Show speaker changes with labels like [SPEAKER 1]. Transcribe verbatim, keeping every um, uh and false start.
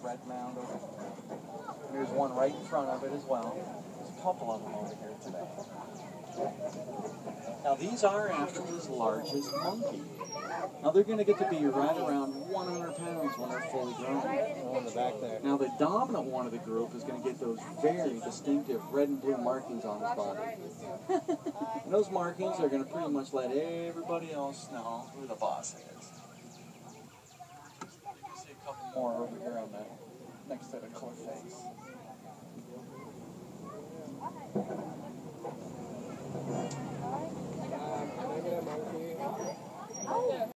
[SPEAKER 1] red mound over there. There's one right in front of it as well. There's a couple of them over here today. Now these are Africa's largest monkey. Now they're going to get to be right around one hundred pounds when they're fully grown.
[SPEAKER 2] Oh, in the back there.
[SPEAKER 1] Now the dominant one of the group is going to get those very distinctive red and blue markings on his body. And those markings are going to pretty much let everybody else know who the boss is. You can see a couple more over here on that next to the cliff face.